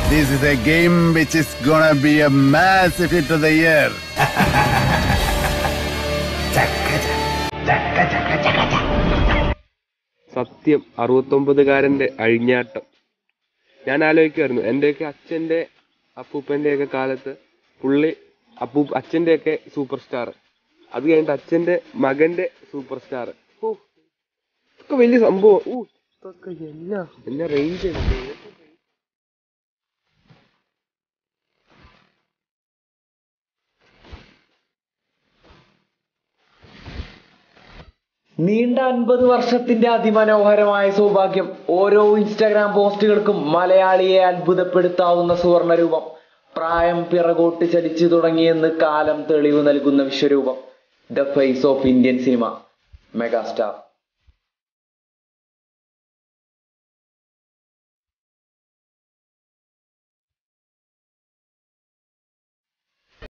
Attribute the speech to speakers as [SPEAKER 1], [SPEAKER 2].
[SPEAKER 1] This is a game which is gonna be a massive hit of the year.
[SPEAKER 2] സത്യം 69-കാരന്റെ അഴിഞ്ഞാട്ടം. ഞാൻ ആലോചിക്കുമായിരുന്നു, എന്റെയൊക്കെ അച്ഛന്റെ അപ്പൂപ്പന്റെയൊക്കെ കാലത്ത് പുള്ളി അച്ഛന്റെയൊക്കെ സൂപ്പർ സ്റ്റാർ, അത് കഴിഞ്ഞിട്ട് അച്ഛന്റെ മകന്റെ സൂപ്പർ സ്റ്റാർ. ഇതൊക്കെ വലിയ സംഭവം. ഇതൊക്കെ എന്നാ റേഞ്ച്.
[SPEAKER 3] നീണ്ട 50 വർഷത്തിന്റെ അതിമനോഹരമായ സൗഭാഗ്യം. ഓരോ ഇൻസ്റ്റാഗ്രാം പോസ്റ്റുകൾക്കും മലയാളിയെ അത്ഭുതപ്പെടുത്താവുന്ന സുവർണരൂപം. പ്രായം പിറകോട്ട് ചലിച്ചു തുടങ്ങിയെന്ന് കാലം തെളിവ് നൽകുന്ന വിശ്വരൂപം. The face of Indian cinema, megastar.